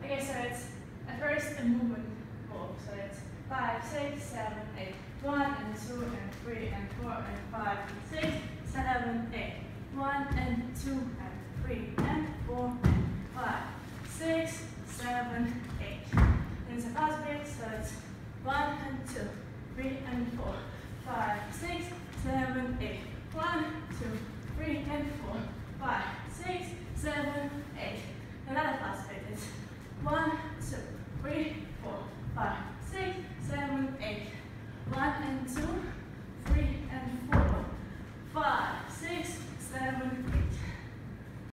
Okay, so it's at first a movement ball. So it's 5, 6, 7, 8. 1 and 2 and 3 and 4 and 5 and 6, 7, 8. 1 and 2 and 3 and 4 and 5, 6, 7, 8. And it's a fast beat, so it's 1 and 2, 3 and 4, 5, 6, 7, 8. 1, 2, 3 and 4, 5, 6, 7, 8. Another fast beat is 1,